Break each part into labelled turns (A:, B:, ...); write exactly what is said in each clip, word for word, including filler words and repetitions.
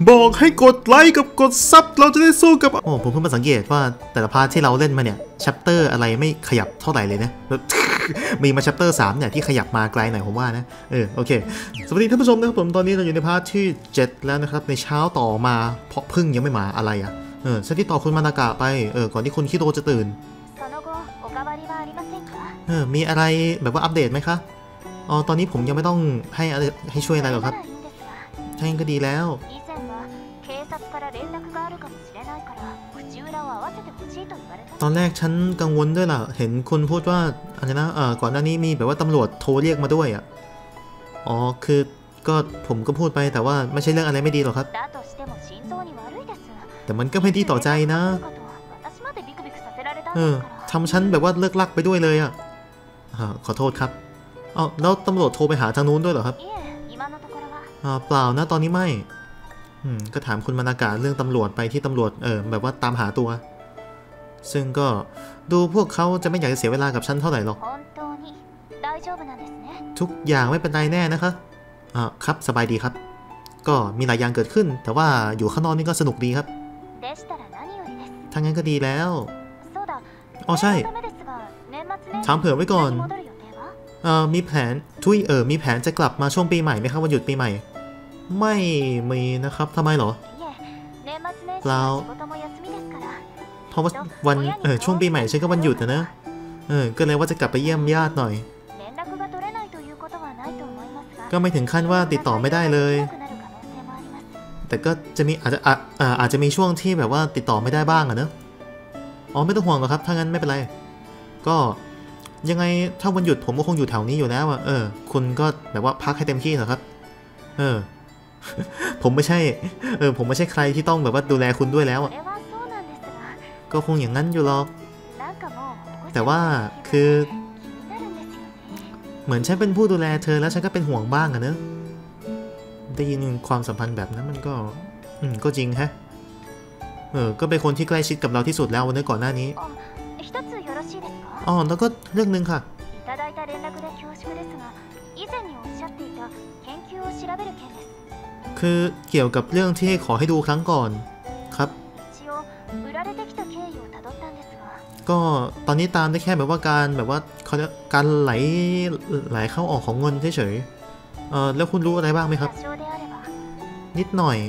A: บอกให้กดไลค์กับกดซับเราจะได้สู้กับโอ้ผมเพิ่งมาสังเกตว่าแต่ละพาร์ทที่เราเล่นมาเนี่ยชัปเตอร์อะไรไม่ขยับเท่าไหร่เลยนะ มีมาชัปเตอร์สามเนี่ยที่ขยับมาไกลหน่อยผมว่านะเออโอเคสวัสดีท่านผู้ชมนะครับผมตอนนี้เราอยู่ในพาร์ทที่เจ็ดแล้วนะครับในเช้าต่อมาเพราะพึ่งยังไม่มาอะไรอ่ะเออฉันที่ต่อคุณมานากะไปเออก่อนที่คุณคิโดจะตื่นเออมีอะไรแบบว่าอัปเดตไหมคะอ๋อตอนนี้ผมยังไม่ต้องให้อะไรให้ช่วยอะไรหรอกครับใช่ก็ดีแล้วตอนแรกฉันกังวลด้วยล่ะเห็นคุณพูดว่าอะไรนะเออก่อนหน้านี้มีแบบว่าตำรวจโทรเรียกมาด้วยอ่ะอ๋อคือก็ผมก็พูดไปแต่ว่าไม่ใช่เรื่องอะไรไม่ดีหรอกครับแต่มันก็ไม่ดีต่อใจนะเออทำฉันแบบว่าเลิกลักไปด้วยเลยอ่ะขอโทษครับอ๋อแล้วตำรวจโทรไปหาทางนู้นด้วยเหรอครับอ่าเปล่านะตอนนี้ไม่อืมก็ถามคุณมานากะเรื่องตำรวจไปที่ตำรวจเออแบบว่าตามหาตัวซึ่งก็ดูพวกเขาจะไม่อยากจะเสียเวลากับฉันเท่าไหร่หรอกทุกอย่างไม่เป็นไรแน่นะคะอ่าครับสบายดีครับก็มีหลายอย่างเกิดขึ้นแต่ว่าอยู่ข้างนอกนี่ก็สนุกดีครับถ้างั้นก็ดีแล้วอ๋อใช่ถามเผื่อไว้ก่อนเอ่อมีแผนทุยเออมีแผนจะกลับมาช่วงปีใหม่ไหมครับวันหยุดปีใหม่ไม่มีนะครับทำไมหรอเปล่าเพราะว่าวันเออช่วงปีใหม่ฉันก็วันหยุดนะเนอะเออก็เลยว่าจะกลับไปเยี่ยมญาติหน่อยก็ไม่ถึงขั้นว่าติดต่อไม่ได้เลยแต่ก็จะมีอาจจะอ่าอาจจะมีช่วงที่แบบว่าติดต่อไม่ได้บ้างอะเนอะอ๋อไม่ต้องห่วงหรอกครับถ้างั้นไม่เป็นไรก็ยังไงถ้าวันหยุดผมก็คงอยู่แถวนี้อยู่แล้วอะเออคุณก็แบบว่าพักให้เต็มที่เถอะครับเออ ผมไม่ใช่เออผมไม่ใช่ใครที่ต้องแบบว่าดูแลคุณด้วยแล้วอะก็คงอย่างนั้นอยู่หรอกแต่ว่าคือเหมือนฉันเป็นผู้ดูแลเธอแล้วฉันก็เป็นห่วงบ้างอะเนอะได้ยินความสัมพันธ์แบบนั้นมันก็อืมก็จริงฮะเออก็เป็นคนที่ใกล้ชิดกับเราที่สุดแล้ววันนี้ก่อนหน้านี้อ๋อแล้วก็เรื่องนึงค่ะคือเกี่ยวกับเรื่องที่ขอให้ดูครั้งก่อนครับก็ตอนนี้ตามได้แค่แบบว่าการแบบว่าเขาการไหลไหลเข้าออกของเงินเฉยๆเออแล้วคุณรู้อะไรบ้างไหมครับนิดหน่อย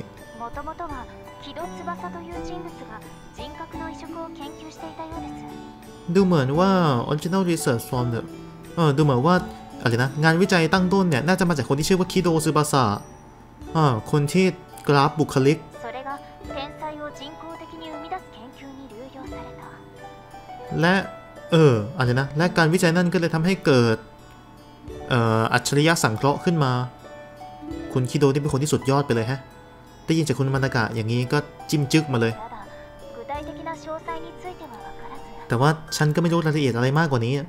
A: ดูเหมือนว่า original research from เนี่ยเออดูเหมือนว่าอะไรนะงานวิจัยตั้งต้นเนี่ยน่าจะมาจากคนที่ชื่อว่าคิโดซึบาสะอ่าคนที่กราฟบุคลิกและเอออะไรนะและการวิจัยนั่นก็เลยทำให้เกิดเอ่ออัจฉริยะสังเคราะห์ขึ้นมาคุณคิโดนี่เป็นคนที่สุดยอดไปเลยฮะได้ยินจากคุณมานากะอย่างนี้ก็จิ้มจึกมาเลยแต่ว่าฉันก็ไม่รู้รายละเอียดอะไรมากกว่านี้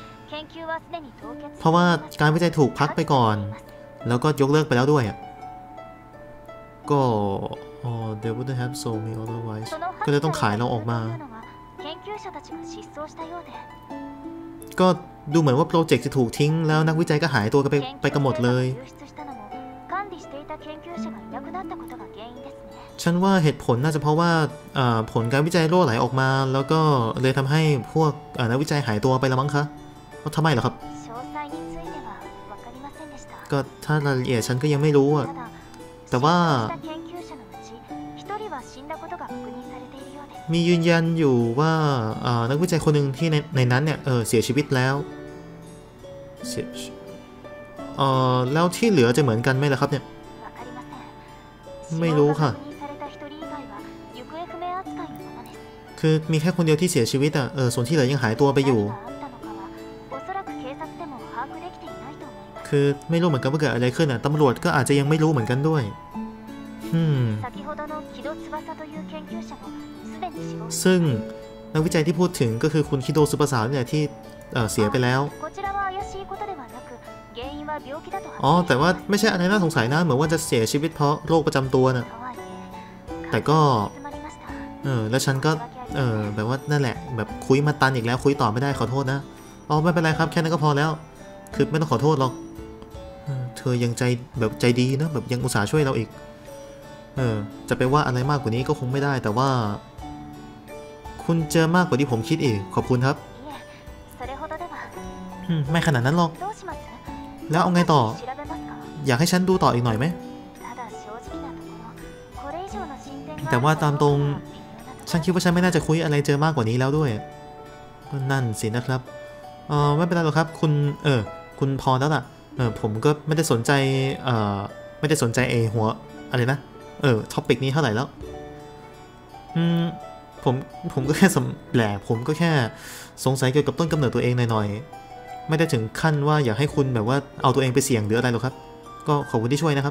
A: เพราะว่าการวิจัยถูกพักไปก่อนแล้วก็ยกเลิกไปแล้วด้วยก็อ๋อ they wouldn't have sold me otherwise ก็เลยต้องขายเราออกมาก็ดูเหมือนว่าโปรเจกต์จะถูกทิ้งแล้วนักวิจัยก็หายตัวกันไปไปกันหมดเลยฉันว่าเหตุผลน่าจะเพราะว่าผลการวิจัยรั่วไหลออกมาแล้วก็เลยทำให้พวกนักวิจัยหายตัวไปแล้วมั้งคะว่าทำไมเหรอครับก็ถ้ารายละเอียดฉันก็ยังไม่รู้อะแต่ว่ามียืนยันอยู่ว่านักวิจัยคนหนึ่งที่ในในนั้นเนี่ยเออเสียชีวิตแล้วเสียเออแล้วที่เหลือจะเหมือนกันไหมล่ะครับเนี่ยไม่รู้ค่ะคือมีแค่คนเดียวที่เสียชีวิตอ่ะเออส่วนที่เหลือยังหายตัวไปอยู่คือไม่รู้เหมือนกันว่าเกิดอะไรขึ้นอ่ะตำรวจก็อาจจะยังไม่รู้เหมือนกันด้วยอืมซึ่งนักวิจัยที่พูดถึงก็คือคุณคิโดซึบาสะเนี่ยที่เออเสียไปแล้วอ๋อแต่ว่าไม่ใช่อะไรน่าสงสัยนะเหมือนว่าจะเสียชีวิตเพราะโรคประจำตัวน่ะแต่ก็เออแล้วฉันก็เออแบบว่านั่นแหละแบบคุยมาตันอีกแล้วคุยต่อไม่ได้ขอโทษนะอ๋อไม่เป็นไรครับแค่นั้นก็พอแล้วคือไม่ต้องขอโทษหรอกเธอยังใจแบบใจดีนะแบบยังอุตส่าห์ช่วยเราอีกเออจะไปว่าอะไรมากกว่านี้ก็คงไม่ได้แต่ว่าคุณเจอมากกว่าที่ผมคิดอีกขอบคุณครับไม่ขนาดนั้นหรอกแล้วเอาไงต่ออยากให้ฉันดูต่ออีกหน่อยไหมแต่ว่าตามตรงฉันคิดว่าฉันไม่น่าจะคุยอะไรเจอมากกว่านี้แล้วด้วยก็นั่นสินะครับเออไม่เป็นไรหรอกครับคุณเออคุณพอแล้วล่ะเออผมก็ไม่ได้สนใจเออไม่ได้สนใจเอหัวอะไรนะเออท็อปิกนี้เท่าไหร่แล้วอืมผมผมก็แค่สำแหละผมก็แค่สงสัยเกี่ยวกับต้นกำเนิดตัวเองหน่อยๆไม่ได้ถึงขั้นว่าอยากให้คุณแบบว่าเอาตัวเองไปเสี่ยงหรืออะไรหรอกครับก็ขอบคุณที่ช่วยนะครับ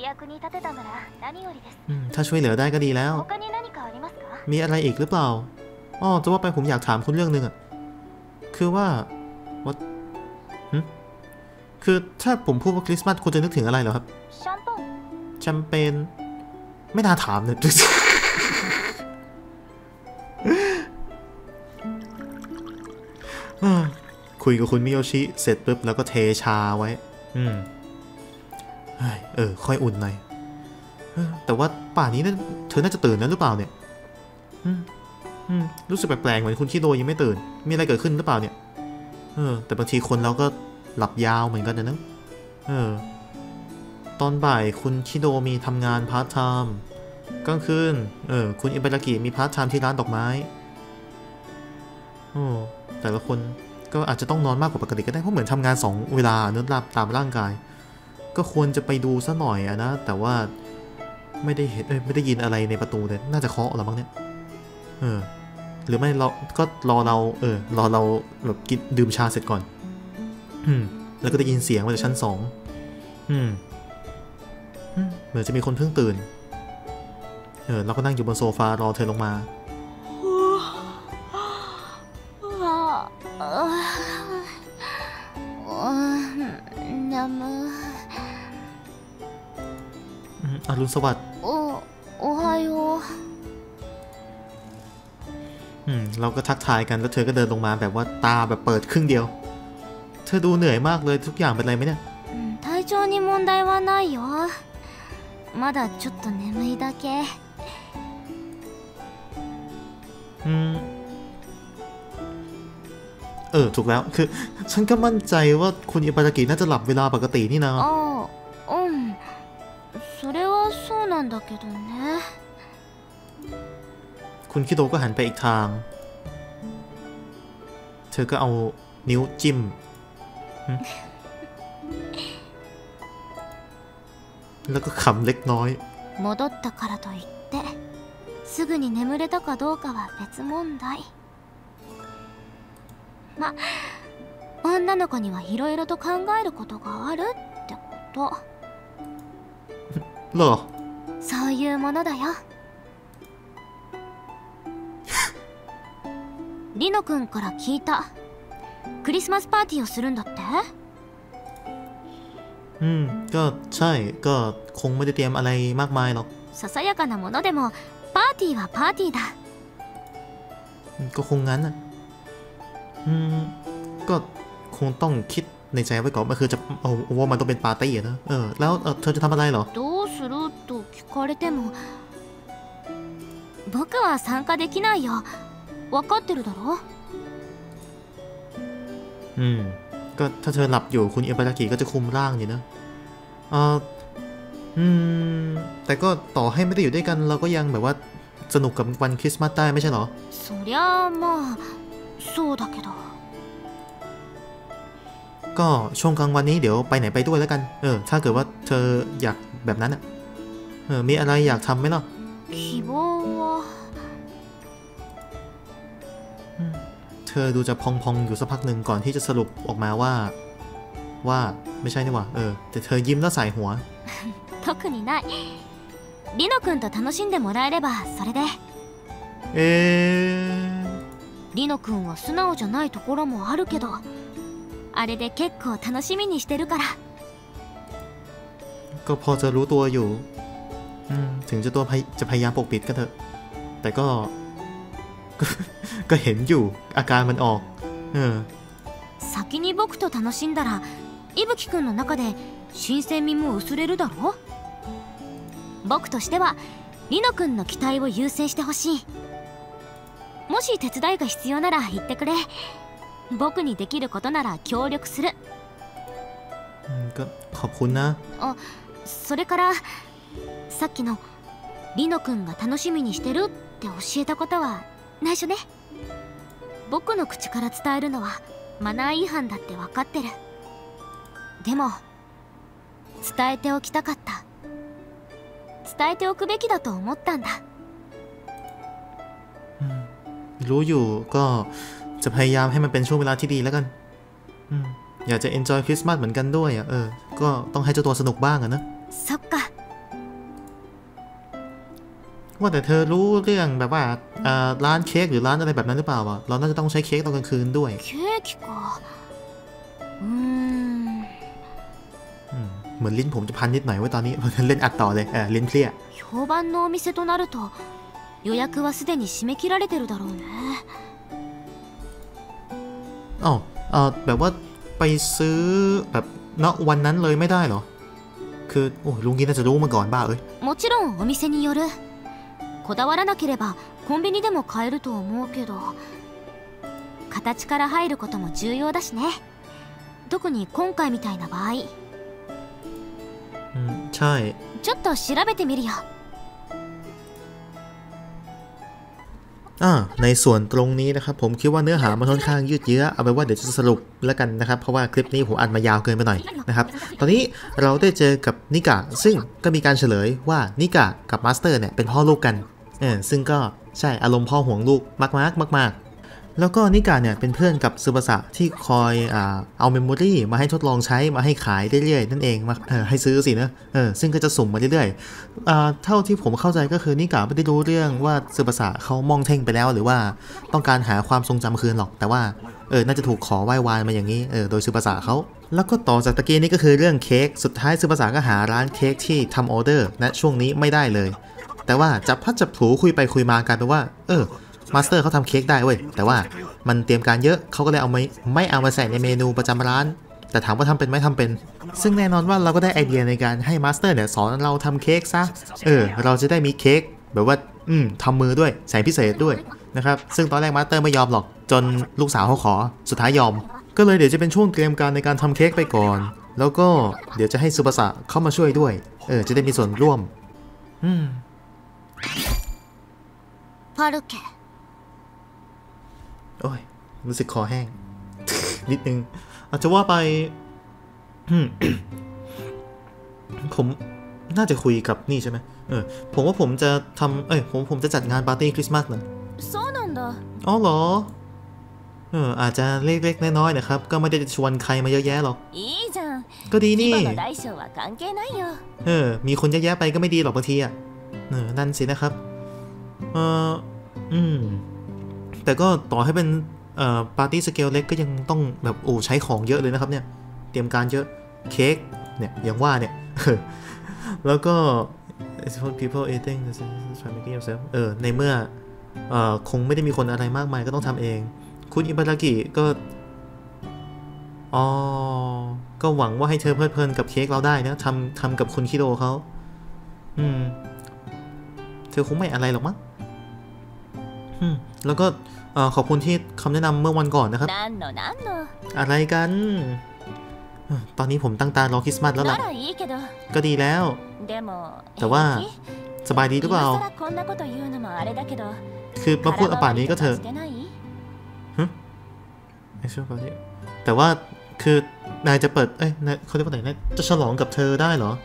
A: ถ้าช่วยเหลือได้ก็ดีแล้วมีอะไรอีกหรือเปล่าอ๋อจะว่าไปผมอยากถามคุณเรื่องนึงอ่ะคือว่าว่าคือถ้าผมพูดว่าคริสต์มาสคุณจะนึกถึงอะไรเหรอครับแชมเปญไม่น่าถามเลย คุยกับคุณมิโยชิเสร็จปุ๊บแล้วก็เทชาไว้อืมเออค่อยอุ่นหน่อยแต่ว่าป่านนี้เธอน่าจะตื่นแล้วหรือเปล่าเนี่ยรู้สึกแปลกๆเหมือนคุณคิโดยังไม่ตื่นมีอะไรเกิดขึ้นหรือเปล่าเนี่ยเออแต่บางทีคนเราก็หลับยาวเหมือนกันนะเออตอนบ่ายคุณคิโดมีทำงานพาร์ทไทม์กลางคืนเออคุณอิบารากิมีพาร์ทไทม์ที่ร้านดอกไม้โอ้แต่ละคนก็อาจจะต้องนอนมากกว่าปกติก็ได้เพราะเหมือนทำงานสองเวลาเนื้อหลับตามร่างกายก็ควรจะไปดูซะหน่อยอะนะแต่ว่าไม่ได้เห็นไม่ได้ยินอะไรในประตูเลยน่าจะเคาะหรือมั้งเนี่ยเออหรือไม่เราก็รอเราเออรอเราแบบกินดื่มชาเสร็จก่อนอืมแล้วก็ได้ยินเสียงมาจากชั้นสองอืมเหมือนจะมีคนเพิ่งตื่นเออเราก็นั่งอยู่บนโซฟารอเธอลงมาอรุณสวัสดิ์โอโอไฮโออืมเราก็ทักทายกันแล้วเธอก็เดินลงมาแบบว่าตาแบบเปิดครึ่งเดียวเธอดูเหนื่อยมากเลยทุกอย่างเป็นไรไหมเนี่ย体調に問題はないよまだちょっと眠いだけอืมเออถูกแล้วคือฉันก็มั่นใจว่าคุณอิบารากิน่าจะหลับเวลาปกตินี่นะอ๋ออืมそれはそうなんだけどねคุณคิโดก็หันไปอีกทางเธอก็เอานิ้วจิ้มแล้วก็ขำเล็กน้อย戻ったからといってすぐに眠れたかどうかは別問題ま女の子にはいろいろと考えることがあるってことเหรอそういうものだよリノ君から聞いたクリスマスパーティーをするんだってอืมก็ใช่ก็คงไม่ได้เตรียมอะไรมากมายหรอกささやかなものでもパーティーはパーティーだก็คงงั้นอ่ะอืมก็คงต้องคิดในใจไว้ก่อนมันคือจะเอาว่ามันต้องเป็นปาร์ตี้นะเออแล้วเธอจะทำอะไรเหรอどうすると聞かれても僕は参加できないよ分かってるだろอืมก็ถ้าเธอหลับอยู่คุณอิบารากิก็จะคุมร่างอยู่นะเอออืมแต่ก็ต่อให้ไม่ได้อยู่ด้วยกันเราก็ยังแบบว่าสนุกกับวันคริสต์มาสได้ไม่ใช่เหรอそりゃまあそうだけどก็ช่วงกลางวันนี้เดี๋ยวไปไหนไปด้วยแล้วกันเออถ้าเกิดว่าเธออยากแบบนั้นอ่ะเออมีอะไรอยากทำไหมล่ะเธอดูจะพองๆอยู่สักพักหนึ่งก่อนที่จะสรุปออกมาว่าว่าไม่ใช่นี่หว่าเออแต่เธอยิ้มแล้วใส่หัว特にないリノ君と楽しんでもらえればそれでเอリノ君は素直じゃないところもあるけどあれで結構楽しみにしてるからก็พอจะรู้ตัวอยู่ถึงจะตัวจะพยายามปกปิดก็เถอะแต่ก็ก็เห็นอยู่อาการมันออกเออ先に僕と楽しんだら伊吹くんの中で新鮮味も薄れるだろも
B: 僕としてはリノ君の期待を優先してほしい。もし手伝いが必要なら言ってくれ。僕にできることなら協力する。
A: ก็ขอบคุณな。
B: あ、それからさっきのリノ君が楽しみにしてるって教えたことは内緒ね。僕の口から伝えるのはマナー違反だって分かってる。でも伝えておきたかった。伝えておくべきだと思ったんだ。
A: รู้อยู่ก็จะพยายามให้มันเป็นช่วงเวลาที่ดีแล้วกันอยากจะ enjoy คริสต์มาสเหมือนกันด้วยอ่ะเออก็ต้องให้เจ้าตัวสนุกบ้างอะนะ
B: そっか
A: ว่าแต่เธอรู้เรื่องแบบว่าร้านเค้กหรือร้านอะไรแบบนั้นหรือเปล่าวะเราน่าจะต้องใช้เค้กตอนกลางคืนด้วย
B: เค้กかอืม
A: เหมือนลิ้นผมจะพันนิดหน่อยว่าตอนนี้เล่นอัดต่อเลยเออลิ้นเพลีย
B: 評判のお店となると予約はすでに締め切られてるだろうね。
A: อ๋อเออแบบว่าไปซื้อแบบณวันนั้นเลยไม่ได้เหรอคือโอ้ลุงกินน่าจะรู้มาก่อนบ้าเอ้ย
B: もちろんお店による。こだわらなければコンビニでも買えると思うけど、形から入ることも重要だしね。特に今回みたいな場合。
A: うん、ใช่
B: ちょっと調べてみるよ。
A: อ่าในส่วนตรงนี้นะครับผมคิดว่าเนื้อหามันค่อนข้างยืดเยื้อเอาไปว่าเดี๋ยวจะสรุปแล้วกันนะครับเพราะว่าคลิปนี้ผมอัดมายาวเกินไปหน่อยนะครับตอนนี้เราได้เจอกับนิกะซึ่งก็มีการเฉลยว่านิกะกับมาสเตอร์เนี่ยเป็นพ่อลูกกันเออซึ่งก็ใช่อารมณ์พ่อห่วงลูกมากมากมากมากแล้วก็นิกะเนี่ยเป็นเพื่อนกับซึบาสะที่คอยอ่าเอาเมมโมรี่มาให้ทดลองใช้มาให้ขายเรื่อยๆนั่นเองมาเออให้ซื้อสินะเออซึ่งก็จะสุ่มมาเรื่อยๆอ่าเท่าที่ผมเข้าใจก็คือนิกะไม่ได้รู้เรื่องว่าซึบาสะเขามองเท่งไปแล้วหรือว่าต้องการหาความทรงจำคืนหรอกแต่ว่าเออน่าจะถูกขอไหว้วานมาอย่างนี้เออโดยซึบาสะเขาแล้วก็ต่อจากตะกี้นี้ก็คือเรื่องเค้กสุดท้ายซึบาสะก็หาร้านเค้กที่ทำออเดอร์ณช่วงนี้ไม่ได้เลยแต่ว่าจับพัดจับถูคุยไปคุยมากลายเป็นว่าเออมาสเตอร์เขาทำเค้กได้เว้ยแต่ว่ามันเตรียมการเยอะเขาก็เลยเอาไม่ไม่เอามาใส่ในเมนูประจำร้านแต่ถามว่าทำเป็นไหมทำเป็นซึ่งแน่นอนว่าเราก็ได้ไอเดียในการให้มาสเตอร์เนี่ยสอนเราทำเค้กซะเออเราจะได้มีเค้กแบบว่าอืมทำมือด้วยแสนพิเศษด้วยนะครับซึ่งตอนแรกมาสเตอร์ไม่ยอมหรอกจนลูกสาวเขาขอสุดท้ายยอมก็เลยเดี๋ยวจะเป็นช่วงเตรียมการในการทำเค้กไปก่อนแล้วก็เดี๋ยวจะให้ซึบาสะเข้ามาช่วยด้วยเออจะได้มีส่วนร่วมอืม
B: パルケ
A: โอ้ยรู้สึกคอแห้ง นิดนึงอาจจะว่าไป ผมน่าจะคุยกับนี่ใช่ไหมเออผมว่าผมจะทำเอ้ยผมผมจะจัดงานปาร์ตี้คริสต์มาสนะอ๋อเหรอเอออาจจะเล็กๆน้อยๆนะครับก็ไม่ได้ชวนใครมาเยอะแยะหรอกก็ดีนี่เออมีคนเยอะแยะไปก็ไม่ดีหรอกบางทีอ่ะเออนั่นสินะครับเอออืมแต่ก็ต่อให้เป็นเอ่อปาร์ตี้สเกลเล็กก็ยังต้องแบบโอ้ใช้ของเยอะเลยนะครับเนี่ยเตรียมการเยอะเค้กเนี่ยอย่างว่าเนี่ย แล้วก็ people eating try making yourself เออในเมื่อเอ่อคงไม่ได้มีคนอะไรมากมายก็ต้องทำเองคุณอิบารากิก็อ๋อก็หวังว่าให้เธอเพลิดเพลินกับเค้กเราได้นะทำทำกับคุณคิโดเขาอืมเธอคงไม่อะไรหรอกมั้งแล้วก็ขอบคุณที่คำแนะนำเมื่อวันก่อนนะครับอะไรกันตอนนี้ผมตั้งตารอคริสต์มาสแล้วล่ะก็ดีแล้วแต่ว่าสบายดีหรือเปล่าคือมาพูดอป่านนี้ก็เถอะแต่ว่าคือนายจะเปิดเอ้ยเขาเรียกว่าไหนนะจะฉลองกับเธอได้เหรอ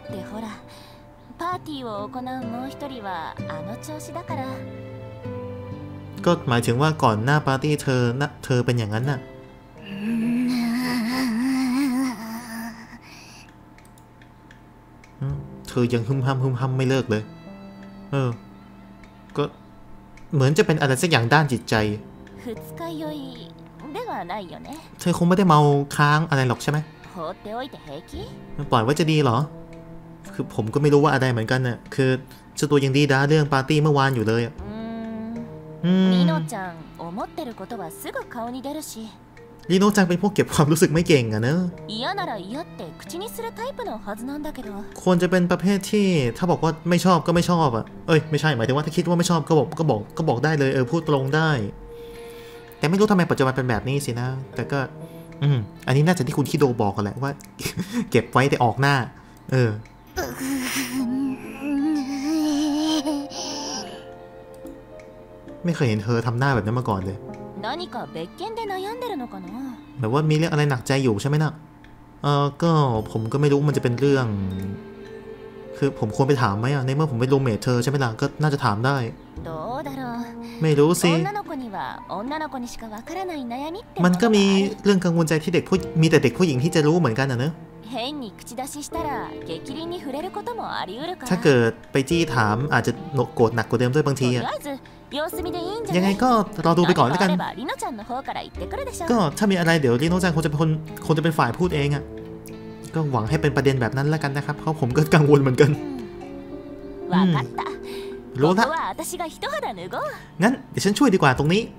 A: ก็หมายถึงว่าก่อนหน้าปาร์ตี้เธอนะเธอเป็นอย่างนั้นน่ะเธอยังฮึมฮัมฮึมฮัมไม่เลิกเลยเออก็เหมือนจะเป็นอะไรสักอย่างด้านจิตใจเธอคงไม่ได้เมาค้างอะไรหรอกใช่ไหมปล่อยไว้จะดีเหรอคือผมก็ไม่รู้ว่าอะไรเหมือนกันน่ะคือเจ้าตัวยังดีด้าเรื่องปาร์ตี้เมื่อวานอยู่เลยอ่ะลีโน่จังเป็นพวกเก็บความรู้สึกไม่เก่งอะเนอะควรจะเป็นประเภทที่ถ้าบอกว่าไม่ชอบก็ไม่ชอบอะเอ้ยไม่ใช่หมายถึงว่าถ้าคิดว่าไม่ชอบก็บอกก็บอกก็บอกได้เลยเออพูดตรงได้แต่ไม่รู้ทำไมปัจจุบันเป็นแบบนี้สินะแต่ก็อืมอันนี้น่าจะที่คุณคิโดบอกกันแหละว่า เก็บไว้แต่ออกหน้าเออไม่เคยเห็นเธอทำหน้าแบบนั้นมาก่อนเลยแบบว่ามีเรื่องอะไรหนักใจอยู่ใช่ไหมนะเออก็ผมก็ไม่รู้มันจะเป็นเรื่องคือผมควรไปถามไหมอ่ะในเมื่อผมเป็นรูมเมทเธอใช่ไหมล่ะก็น่าจะถามได้ไม่รู้สิมันก็มีเรื่องกังวลใจที่เด็กผู้มีแต่เด็กผู้หญิงที่จะรู้เหมือนกันนะเนอะถ้าเกิดไปจี้ถามอาจจะโกรธหนักกว่าเดิมด้วยบางทีอะยังไงก็รอดูไปก่อนแล้วกันก็ถ้ามีอะไรเดี๋ยวลีโน่จังคงจะเป็นคนคงจะเป็นฝ่ายพูดเองอะก็หวังให้เป็นประเด็นแบบนั้นแล้วกันนะครับเพราะผมก็กังวลเหมือนกันรู้ละงั้นเดี๋ยวฉันช่วยดีกว่าตรงนี้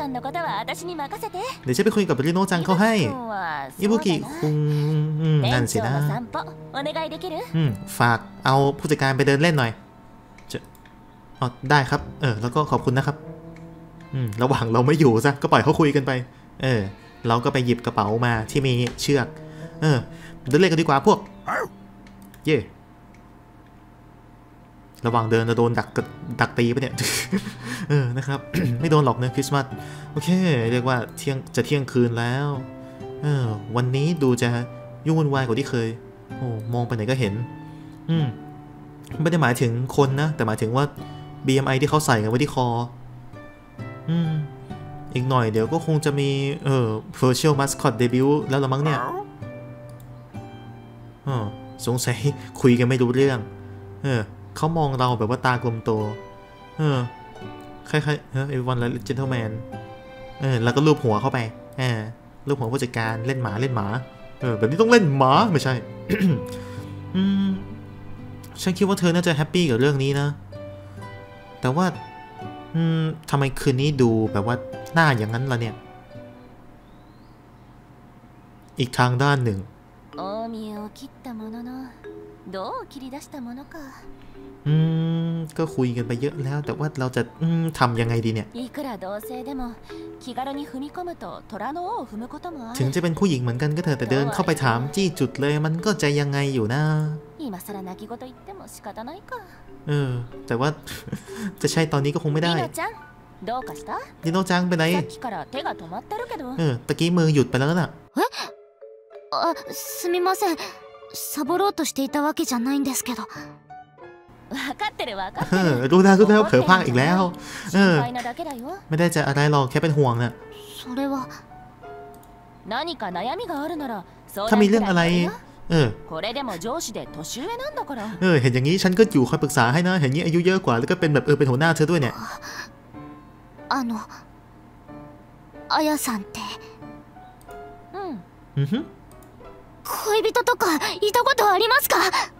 A: เดี๋ยวฉันไปคุยกับลีโน่จังเขาให้อิบุกิคุงนั่นสินะฝากเอาผู้จัดการไปเดินเล่นหน่อยอ๋อได้ครับเออแล้วก็ขอบคุณนะครับอืมระหว่างเราไม่อยู่ซะก็ปล่อยเขาคุยกันไปเออเราก็ไปหยิบกระเป๋ามาที่มีเชือกเออเดินเล่นกันดีกว่าพวกเย่ระหว่างเดินจะโดนดักดักตีไปเนี่ย เออนะครับ ไม่โดนหรอกนะคริสต์มาสโอเคเรียกว่าเที่ยงจะเที่ยงคืนแล้วเออวันนี้ดูจะยุ่งวุ่นวายกว่าที่เคยโอ้มองไปไหนก็เห็นอืมไม่ได้หมายถึงคนนะแต่หมายถึงว่า บี เอ็ม ไอ ที่เขาใส่กันไว้ที่คออืมอีกหน่อยเดี๋ยวก็คงจะมีเออ Virtual Mascot Debut แล้วละมั้งเนี่ยอ๋อสงสัยคุยกันไม่รู้เรื่องเออเขามองเราแบบว่าตากลมโตเออคล้ายๆเออ everyone like gentleman เออแล้วก็ลูบหัวเข้าไปเออลูบหัวผู้จัดการเล่นหมาเล่นหมาเออแบบนี้ต้องเล่นหมาไม่ใช่ อืมฉันคิดว่าเธอน่าจะแฮปปี้กับเรื่องนี้นะแต่ว่าอืมทำไมคืนนี้ดูแบบว่าหน้าอย่างนั้นล่ะเนี่ยอีกทางด้านหนึ่งอืมก็คุยกันไปเยอะแล้วแต่ว่าเราจะทำยังไงดีเนี่ยถึงจะเป็นผู้หญิงเหมือนกันก็เถอะแต่เดินเข้าไปถามจี้จุดเลยมันก็จะยังไงอยู่นะเออแต่ว่าจะใช่ตอนนี้ก็คงไม่ได้ลิโน่จังเป็นไรเออตะกี้มือหยุดไปแล้วน่ะ
B: すみませんサボろうとしていたわけじゃないんですけど
A: รู้แล้วรู้แล้วเผลอพลาดอีกแล้วเออไม่ได้จะอะไรหรอกแค่เป็นห่วงน่ะถ้ามีเรื่องอะไรเออเออเห็นอย่างนี้ฉันก็อยู่คอยปรึกษาให้นะเห็นนี้อายุเยอะกว่าแล้วก็เป็นแบบเออเป็นหัวหน้าเธอด้วยเนี่ย
B: あのあやさんってうん
A: うんふん
B: 恋人とかいたことありますか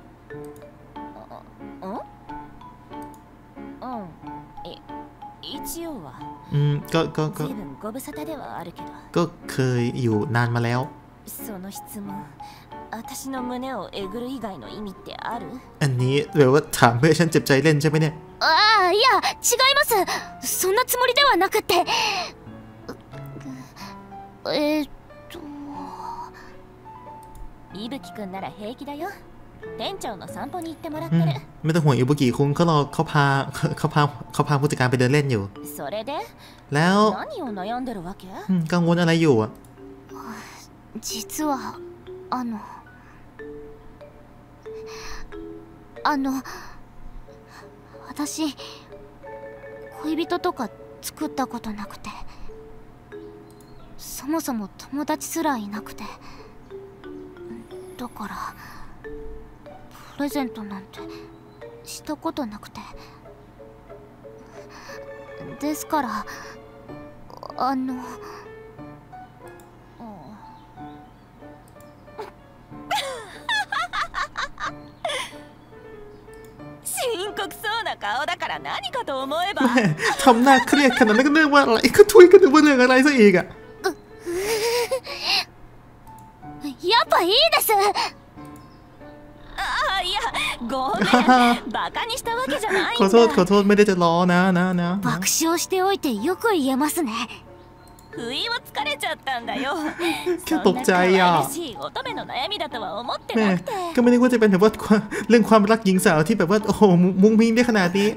A: อืมก็ก็ก็ก็เคยอยู่นานมาแล้วอันนี้เดี๋ยวว่าถามเพื่อฉันเจ็บใจเล่นใช่ไหมเนี่ย
B: ああいや違いますそんなつもりではなくてえっと伊吹くんなら平気だよ店長の散歩に行ってもらってる
A: ไม่ต้องห่วงอิบุกิคุงเขารอเขาพาเขาพาเขาพาผู้จัดการไปเดินเล่นอยู่แล้วกังวลอะไรอยู่อ่ะ
B: 実はあのあの私恋人とか作ったことなくてそもそも友達すらいなくてだからプレゼントなんてしたことなくてですからあの深刻そうな顔だから何かと思えば
A: ทำหน้าเครียดขนาดนั้นก็เรื่องว่าอะไรก็ทุยกันว่าเรื่องอะไรซะอีกอ่ะ
B: ぱいいです
C: あいやごめんバカにしたわけじゃないんだ
A: ขอโทษขอโทษไม่ได้จะล้อนะนะนะ
B: 爆笑しておいてよく言えますね
C: 不意をつかれちゃったんだよ
A: แค่ตกใจอ่ะ
C: 乙女の悩みだとは思って
A: แม่
C: なくて
A: ก็ไม่นึกว่าจะเป็นแบบว่าเรื่องความรักหญิงสาวที่แบบว่าโอ้โหมุ้งมิ้งได้ขนาดนี้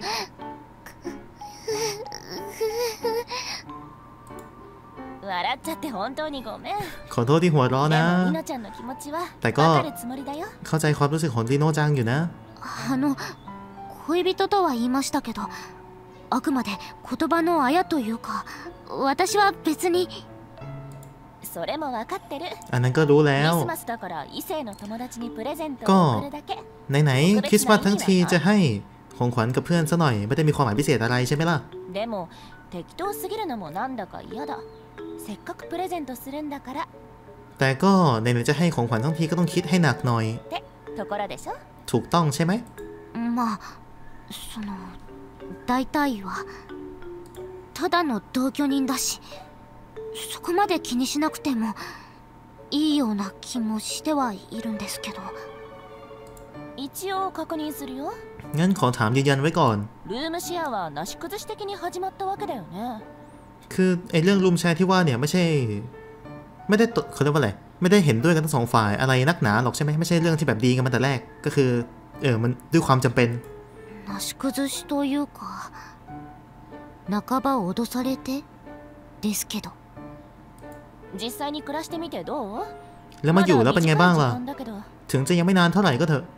C: 笑っちゃって本当にごめん
A: ขอโทษที่หัวเราะนะ
C: でもリノちゃんの気持ちは
A: แต่ก็
C: 分かるつもりだよ
A: เข้าใจความรู้สึกของริโน่จังอยู่นะ
B: あの恋人とは言いましたけどあくまで言葉のあやというか私は別に
C: それも分かってる
A: อันนั้นก็รู้แล้ว
C: クリスマスだから異性の友達にプレゼントを送るだけ
A: ไหนๆคริสต์มาสทั้งทีจะให้ของขวัญกับเพื่อนซะหน่อยไม่ได้มีความหมายพิเศษอะไรใช่ไหมล่ะ
C: でも適当すぎるのもなんだか嫌だせっかくプレゼントするんだから
A: แต่ก็ไหนๆจะให้ของขวัญทั้งทีก็ต้องคิดให้หนักหน่อย
C: ってところでしょ
A: ถูกต้องใช่ไหม
B: まあその大体はただの同居人だしそこまで気にしなくてもいいような気もしてはいるんですけど
C: 一応確認するよ
A: งั้นขอถามยืนยันไว้ก่อน
C: ルームシェアはなし崩し的に始まったわけだよね
A: คือไอ้เรื่องรูมแชร์ที่ว่าเนี่ยไม่ใช่ไม่ได้เขาเรียกว่าอะไรไม่ได้เห็นด้วยกันทั้งสองฝ่ายอะไรนักหนาหรอกใช่ไหมไม่ใช่เรื่องที่แบบดีกันมาแต่แรกก็คือเออมันด้วยความจำเป็น
B: なし崩しというか半ば脅されてですけど
C: 実際に暮らしてみてどう
A: แล้วมาอยู่แล้วเป็นไงบ้างล่ะถึงจะยังไม่นานเท่าไหร่ก็เถอะ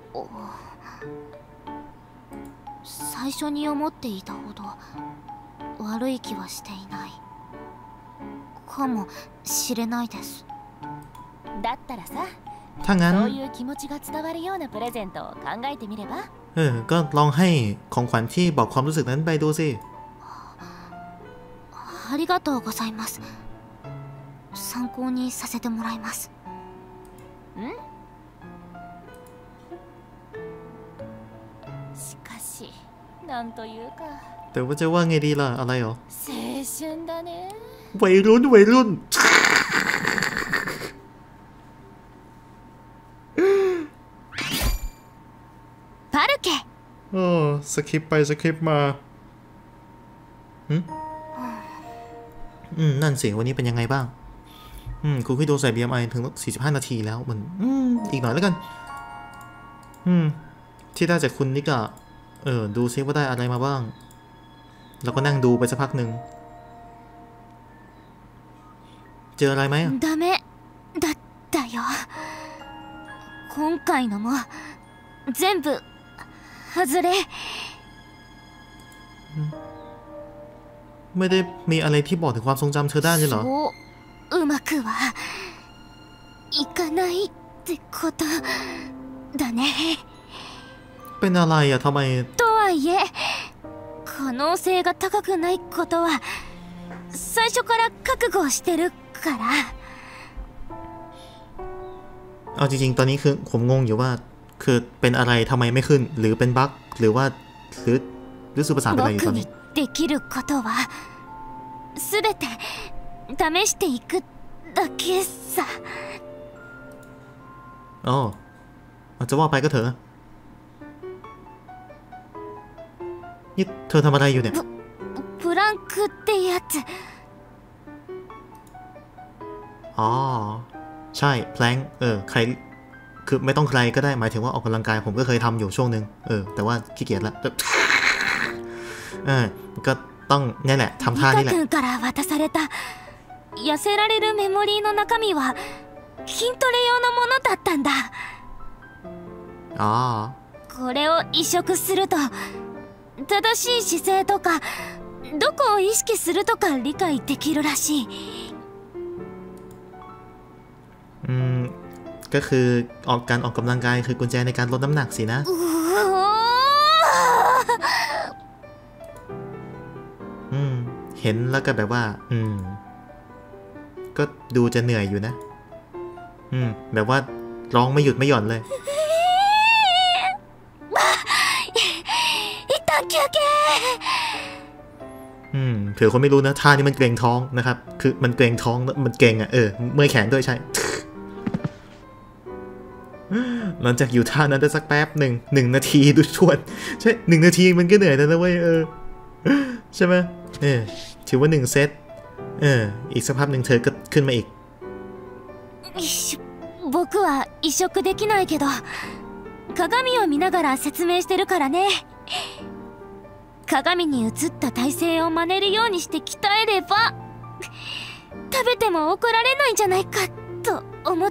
B: 最初に思っていたほど悪い気はしていないかもしれないです
C: だったらさ
A: ถ้างั้น
C: そういう気持ちが伝わるようなプレゼントを考えてみれば
A: เออก็ลองให้ของขวัญที่บอกความรู้สึกนั้นไปดูสิ
B: ありがとうございます参考にさせてもらいます
C: んしかしなんというか
A: แต่ว่าจะว่าไงดีล่ะอะไรหรอ
C: 青春だね
A: วัยรุ่นวัยรุ่น
B: パルケ
A: โอ้สคริปไปสคริปมาอืมอืมนั่นสิวันนี้เป็นยังไงบ้างอืมคุณคิดดูใส่ บี เอ็ม ไอ ถึงสี่สิบห้านาทีแล้วมันอืมอีกหน่อยแล้วกันอืมที่ได้จากคุณนี่ก็เออดูซิว่าได้อะไรมาบ้างแล้วก็นั่งดูไปสักพักหนึ่งเจออะไรไหม
B: ダメだったよ今回のも全部外れ
A: ไม่ได้มีอะไรที่บอกถึงความทรงจำเธอได้เลยเหรอ
B: そううまくはいかないってことだね
A: เป็นอะไรอะทำไม
B: とはいえ可能性が高くないことは最初から覚悟してるから
A: เอาจริงๆตอนนี้คือผมงงอยู่ว่าคือเป็นอะไรทำไมไม่ขึ้นหรือเป็นบั๊กหรือว่าหรือหรือสุภาษาเป็นอะไรอยู่ตอนนี้
B: できることはすべて試していくだけさ
A: อ๋ออาจจะว่าไปก็เถอะนี่เธอทำอะไรอยู่เนี่ย
B: プランクってやつ
A: อ๋อใช่แพลงเออใครคือไม่ต้องใครก็ได้หมายถึงว่าออกกำลังกายผมก็เคยทำอยู่ช่วงนึงเออแต่ว่าขี้เกียจละเออก็ต้องนี่แหละทำท่านี่แหละ
B: リカ君から渡された痩せられるメモリーの中身は筋トレ用のものだったんだ
A: อ๋อ
B: これを移植すると正しい姿勢とかどこを意識するとか理解できるらしい
A: อืมก็คือออกการออกกำลังกายคือกุญแจในการลดน้ำหนักสินะอืมเห็นแล้วก็แบบว่าอืมก็ดูจะเหนื่อยอยู่นะอืมแบบว่าร้องไม่หยุดไม่หย่อนเลยอืมเผื่อคนไม่รู้นะท่านี้มันเกร็งท้องนะครับคือมันเกร็งท้องมันเกร็งอ่ะเออเมื่อยแขนด้วยใช่หลังจากอยู่ท่านั้นได้สักแป๊บหนึ่งหนึ่งนาทีดูชวนใช่หนึ่งนาทีมันก็เหนื่อยแล้วนะเว้ยเออใช่ไหมเออถือว่าหนึ่งเซตเอออีกสักพักหนึ่งเธอก็ขึ้นมาอีก
B: 僕は移植できないけど鏡を見ながら説明してるからね。鏡に映った体勢を真似るようにして鍛えれば食べても怒られないんじゃないかと思って。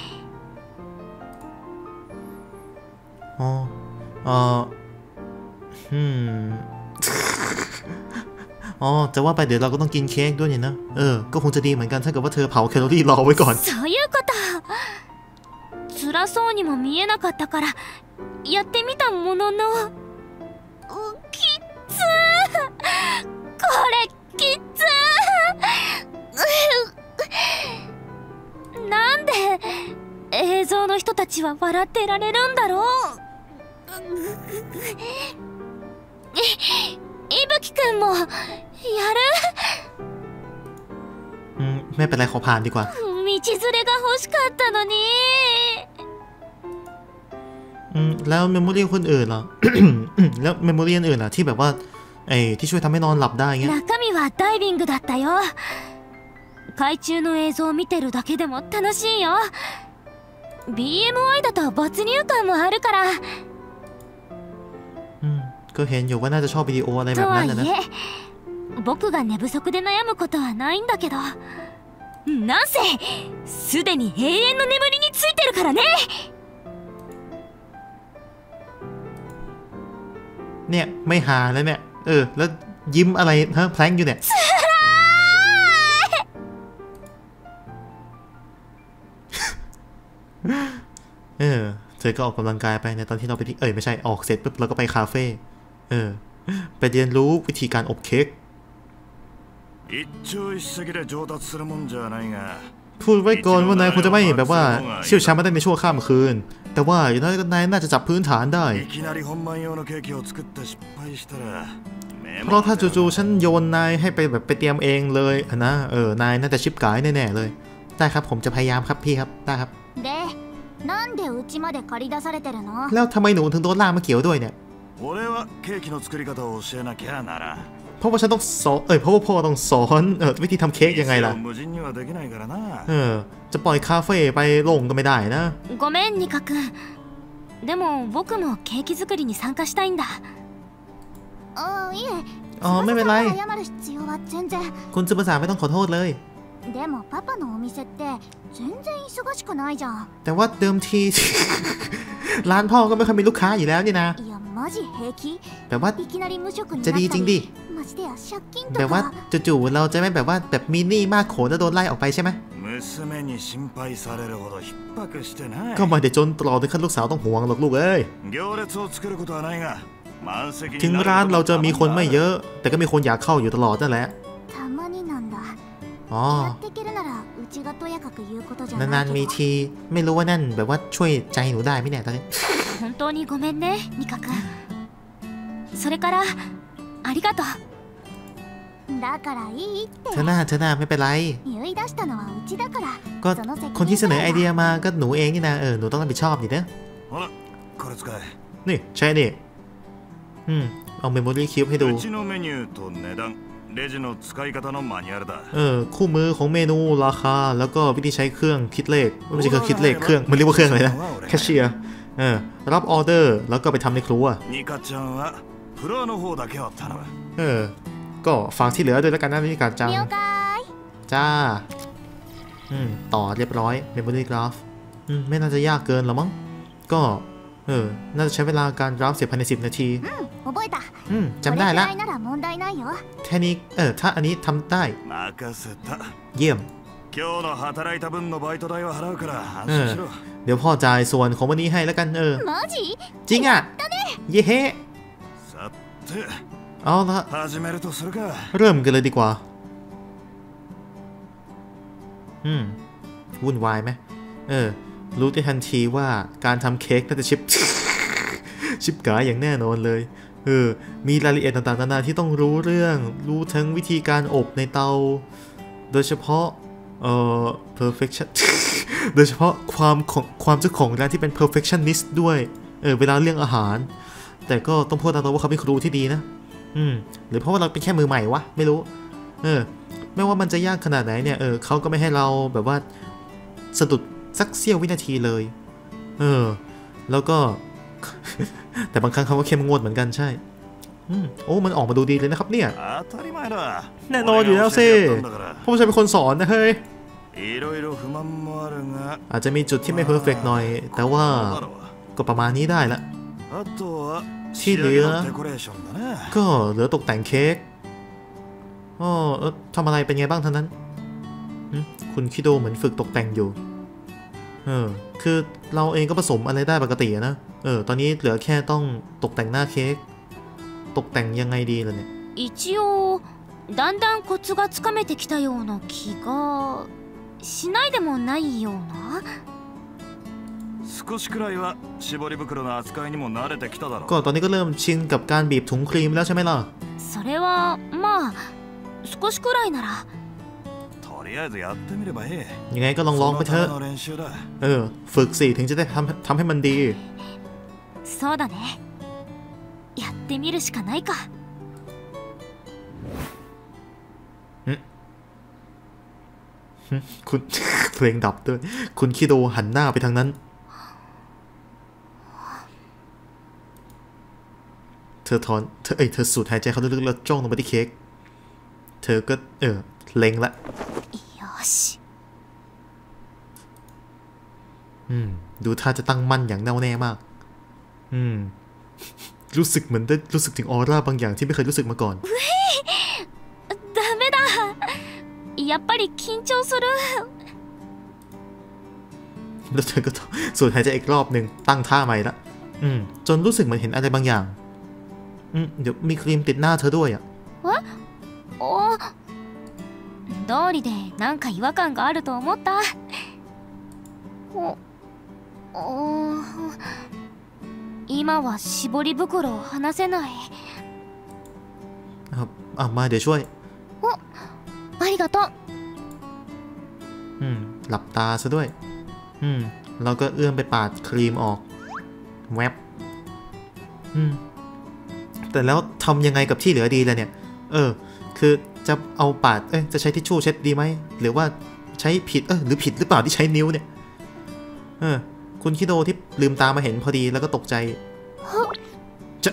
A: อ๋ออ๋ออืมอ๋อจะว่าไปเดี๋ยวเราก็ต้องกินเค้กด้วยเนี่ยนะเออก็คงจะดีเหมือนกันถ้าเกิดว่าเธอเผาแคลอรี่รอไว้ก่อน
B: そういうこと辛そうにも見えなかったからやってみたもののきっつこれきっつなんで映像の人たちは笑ってられるんだろう。いぶきくんもやる？
A: อืมไม่เป็นไรขอผ่านดีกว่า
B: 道連れが欲しかったのに
A: อืมแล้วเมมโมรี่คนอื่นล่ะ แล้วเมมโมรี่อื่นล่ะที่แบบว่าไอ้ที่ช่วยทำให้นอนหลับได้เงี้ย
B: 中身はダイビングだったよ。海中の映像を見てるだけでも楽しいよ。 บี เอ็ม วาย だと没入感もあるから。
A: อืมก็เห็นอยู่ว่าน่าจะชอบวิดีโออะไรแบบนั้นนะ
B: 僕が寝不足で悩むことはないんだけど、なんせすでに永遠の眠りについてるからね。
A: เนี่ยไม่หาแล้วเนี่ยเออแล้วยิ้มอะไรฮะแพลงอยู่เนี่ยเออเธอก็ออกกำลังกายไปในตอนที่เราไปที่เอ้ยไม่ใช่ออกเสร็จปุ๊บเราก็ไปคาเฟ่เออไปเรียนรู้วิธีการอบเค้กพูดไว้ก่อนว่านายคงจะไม่แบบว่าเชี่ยวชาญมาได้ในช่วงข้ามคืนแต่ว่าอย่างน้อยนายน่าจะจับพื้นฐานได้เพราะถ้าจู่ๆฉันโยนนายให้ไปแบบไปเตรียมเองเลยนะเออนายน่าจะชิบกายแน่ๆเลยได้ครับผมจะพยายามครับพี่ครับได้ครับแล้วทำไมหนูถึงโดนล่ามาเกี่ยวด้วยเนี่ยเพราะว่าฉันต้องสอนเอ้ยเพราะว่าพ่อต้องสอนเออวิธีทำเค้กยังไงล่ะเออจะปล่อยคาเฟ่ไปลงก็ไม่ได้นะ
B: ごめんニカ君でも僕もケーキ作りに参加したいんだ
A: อ๋อไม่เป็นไรคุณซูภาษาไม่ต้องขอโทษเลยแต่ว่าเดิมทีร้านพ่อก็ไม่ค่อยมีลูกค้าอยู่แล้วนี่นะแบบว่าจะดีจริงดิแบบว่าจู่ๆเราจะไม่แบบว่าแบบมินี่มากโขนแล้วโดนไล่ออกไปใช่ไหมก็ไม่ได้จนตลอดถึงขั้นลูกสาวต้องห่วงหรอกลูกเอ้ยถึงร้านเราจะมีคนไม่เยอะแต่ก็มีคนอยากเข้าอยู่ตลอดนั่นแหละอ๋อนานๆมีทีไม่รู้ว่านั่นแบบว่าช่วยใจหนูได้ไหมเนี่ยตอนนี้
B: 本当にごめんねニカ君それからありがとう
A: เธอหน้าเธอหน้าไม่เป็นไรก็คนที่เสนอไอเดียมาก็หนูเองนี่นะเออหนูต้องรับผิดชอบดินะนี่ใช่นี่อืมเอาเมมโมรี่คิวให้ดูเออคู่มือของเมนูราคาแล้วก็วิธีใช้เครื่องคิดเลขไม่ใช่เครื่องคิดเลขเครื่องมันเรียกว่าเครื่องอะไรนะแคชเชียร์เออรับออเดอร์แล้วก็ไปทำในครัวเออก็ฝากที่เหลือด้วยแล้วกันนะนิกาจังจ้าอืมต่อเรียบร้อยเมมโมรี่กราฟอืมไม่น่าจะยากเกินหรอมั้งก็เออน่าจะใช้เวลาการกราฟเสร็จภายในสิบนาทีอืมจำได้ละแค่นี้เออถ้าอันนี้ทำได้เยี่ยมเออเดี๋ยวพ่อจ่ายส่วนของวันนี้ให้แล้วกันเออจริงอ่ะเย้เฮ้เอาละเริ่มกันเลยดีกว่าอืมวุ่นวายไหมเออรู้ได้ทันทีว่าการทำเค้กน่าจะชิป ชิปกายอย่างแน่นอนเลยเออมีรายละเอียดต่างๆนานาที่ต้องรู้เรื่องรู้ทั้งวิธีการอบในเตาโดยเฉพาะเอ่อ perfection โดยเฉพาะความของความเจ้าของร้านที่เป็น perfectionist ด้วยเออเวลาเรื่องอาหารแต่ก็ต้องพูดตามตรงว่าเขาเป็นครูที่ดีนะอืมหรือเพราะว่าเราเป็นแค่มือใหม่วะไม่รู้เออไม่ว่ามันจะยากขนาดไหนเนี่ยเออเขาก็ไม่ให้เราแบบว่าสะดุดสักเสี้ยววินาทีเลยเออแล้วก็ แต่บางครั้งเขาก็เข้มงวดเหมือนกันใช่อืมโอ้มันออกมาดูดีเลยนะครับเนี่ยแน่นอนอยู่แล้วสิเพราะฉันเป็นคนสอนนะเฮ้ยอาจจะมีจุดที่ไม่เพอร์เฟกต์หน่อยแต่ว่าก็ประมาณนี้ได้ละที่เหลือก็เหลือตกแต่งเค้กอ๋อเออทำอะไรเป็นไงบ้างท่านนั้นคุณคิโดเหมือนฝึกตกแต่งอยู่เออคือเราเองก็ผสมอะไรได้ปกตินะเออตอนนี้เหลือแค่ต้องตกแต่งหน้าเค้กตกแต่งยังไงดีล่ะเนี่ย
B: 一応だんだんコツがつかめてきたような気がしないでもないような
D: 少しくらいは絞り袋の扱いにも慣れてきただろう
A: ก็ตอนนี้ก็เริ่มชินกับการบีบถุงครีมแล้วใช่ไหมล่ะ
B: それはまあ少しくらいなら
A: ยังไงก็ลองลองไปเถอะเออฝึกสิถึงจะได้ทำทำให้มันดี
B: そうだねやってみるしかないか
A: คุณ เพลงดับด้วยคุณคิโดหันหน้าไปทางนั้นเธอถอนเธอเอ้ยเธอสูดหายใจเข้าลึกๆแล้วจ้องลงไปที่เค้กเธอก็เออเล็งละอืมดูท่าจะตั้งมั่นอย่างแน่วแน่มากอืมรู้สึกเหมือนได้รู้สึกถึงออร่าบางอย่างที่ไม่เคยรู้สึกมาก่อน
B: ダメだやっぱり緊張する
A: แล้วเธอก็สูดหายใจอีกรอบหนึ่งตั้งท่าใหม่ละอืมจนรู้สึกเหมือนเห็นอะไรบางอย่างอืมเดี๋ยวมีครีมติดหน้าเธอด้วยอ่ะ
B: お通りでなんか違和感があると思ったおお今は絞り袋を離せない
A: อ่ะมาเดี๋ยวช่วย
B: おありがとう
A: อืมหลับตาซะด้วยอืมเราก็เอื้อมไปปาดครีมออกแวบอืมแต่แล้วทำยังไงกับที่เหลือดีล่ะเนี่ยเออคือจะเอาปาดเอ้ยจะใช้ทิชชู่เช็ดดีไหมหรือว่าใช้ผิดเออหรือผิดหรือเปล่าที่ใช้นิ้วเนี่ยเออคุณคิโดที่ลืมตามาเห็นพอดีแล้วก็ตกใจจะ